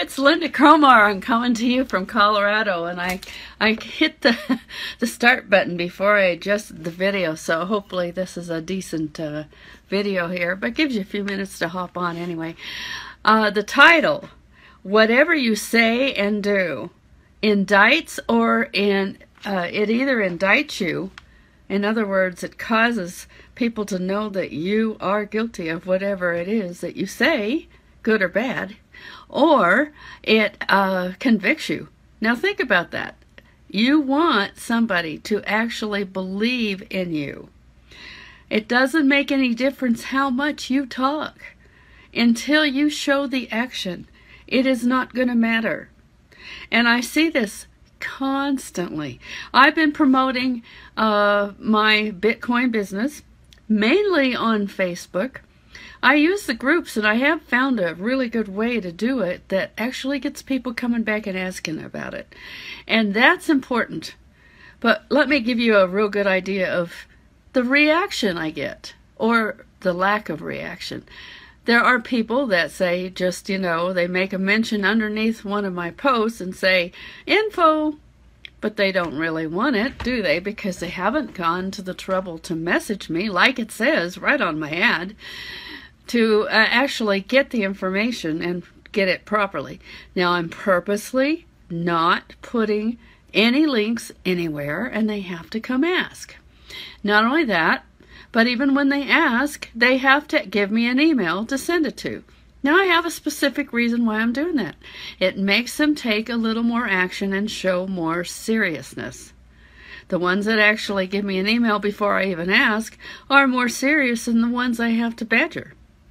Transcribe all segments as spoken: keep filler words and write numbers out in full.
it's Lynda Cromar. I'm coming to you from Colorado, and I I hit the the start button before I adjusted the video, so hopefully this is a decent uh, video here, but gives you a few minutes to hop on anyway. Uh, the title, Whatever You Say and Do, indicts or in uh, it either indicts you, in other words, it causes people to know that you are guilty of whatever it is that you say, good or bad, or it uh, convicts you. Now think about that. You want somebody to actually believe in you. It doesn't make any difference how much you talk. Until you show the action, it is not going to matter. And I see this constantly. I've been promoting uh, my Bitcoin business mainly on Facebook. I use the groups, and I have found a really good way to do it that actually gets people coming back and asking about it. And that's important. But let me give you a real good idea of the reaction I get, or the lack of reaction. There are people that say, just, you know, they make a mention underneath one of my posts and say, info, but they don't really want it, do they? Because they haven't gone to the trouble to message me, like it says right on my ad, to uh, actually get the information and get it properly. Now, I'm purposely not putting any links anywhere, and they have to come ask. Not only that, but even when they ask, they have to give me an email to send it to. Now, I have a specific reason why I'm doing that. It makes them take a little more action and show more seriousness. The ones that actually give me an email before I even ask are more serious than the ones I have to badger.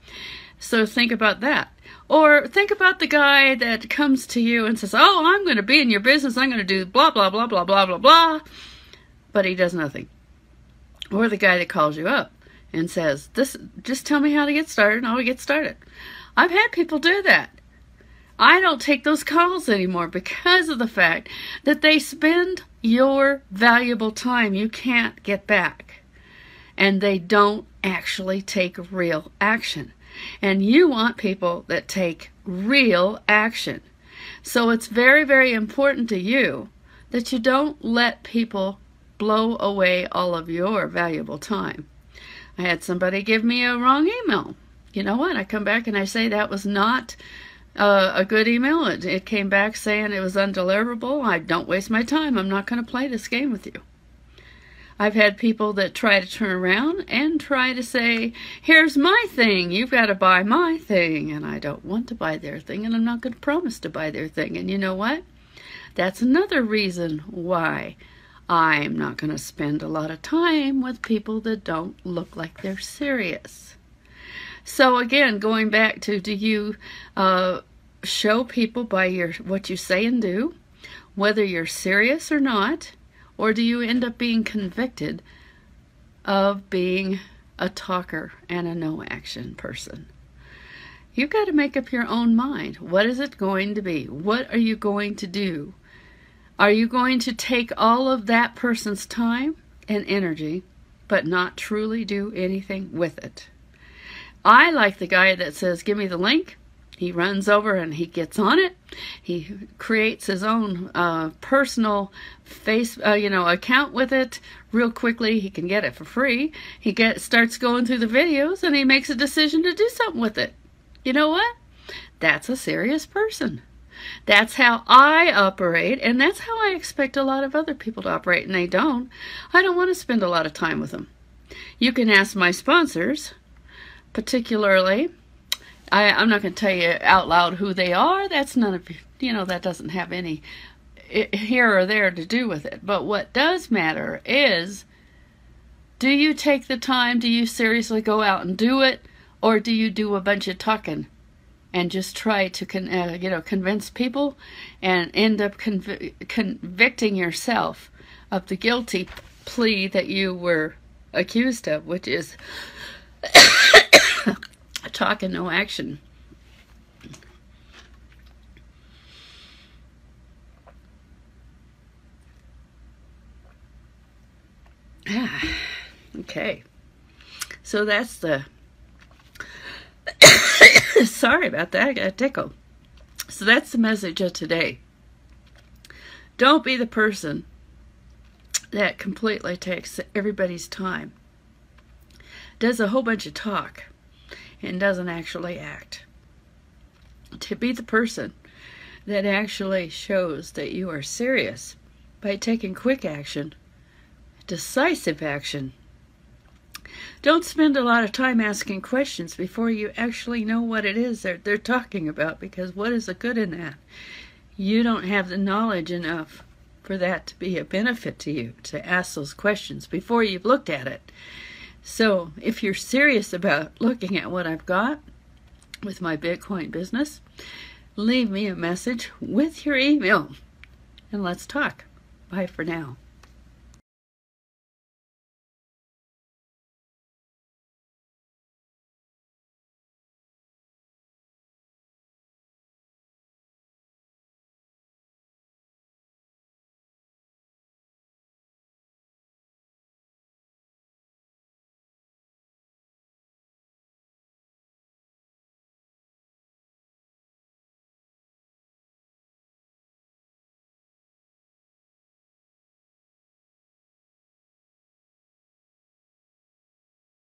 So think about that. Or think about the guy that comes to you and says, oh, I'm going to be in your business, I'm going to do blah, blah, blah, blah, blah, blah, blah, but he does nothing. Or the guy that calls you up and says, "This, just tell me how to get started, and I'll get started." I've had people do that. I don't take those calls anymore because of the fact that they spend your valuable time you can't get back. And they don't actually take real action. And you want people that take real action. So it's very, very important to you that you don't let people blow away all of your valuable time. I had somebody give me a wrong email. You know what? I come back and I say that was not uh, a good email. It, it came back saying it was undeliverable. I don't waste my time. I'm not going to play this game with you. I've had people that try to turn around and try to say, here's my thing. You've got to buy my thing. And I don't want to buy their thing, and I'm not going to promise to buy their thing. And you know what? That's another reason why I'm not going to spend a lot of time with people that don't look like they're serious. So again, going back to, do you uh, show people by your what you say and do, whether you're serious or not, or do you end up being convicted of being a talker and a no-action person? You've got to make up your own mind. What is it going to be? What are you going to do? Are you going to take all of that person's time and energy, but not truly do anything with it? I like the guy that says, give me the link. He runs over and he gets on it. He creates his own uh, personal face, uh, you know, account with it real quickly. He can get it for free. He get, starts going through the videos, and he makes a decision to do something with it. You know what? That's a serious person. That's how I operate, and that's how I expect a lot of other people to operate, and they don't. I don't want to spend a lot of time with them. You can ask my sponsors, particularly. I, I'm not going to tell you out loud who they are. That's none of, you know, that doesn't have any here or there to do with it. But what does matter is, do you take the time? Do you seriously go out and do it? Or do you do a bunch of talking and just try to con uh, you know, convince people and end up conv convicting yourself of the guilty plea that you were accused of, which is talk and no action. Ah, okay. So that's the sorry about that, I got a tickle. So that's the message of today. Don't be the person that completely takes everybody's time, does a whole bunch of talk, and doesn't actually act. To be the person that actually shows that you are serious by taking quick action, decisive action. Don't spend a lot of time asking questions before you actually know what it is they're, they're talking about, because what is the good in that? You don't have the knowledge enough for that to be a benefit to you, to ask those questions before you've looked at it. So if you're serious about looking at what I've got with my Bitcoin business, leave me a message with your email and let's talk. Bye for now.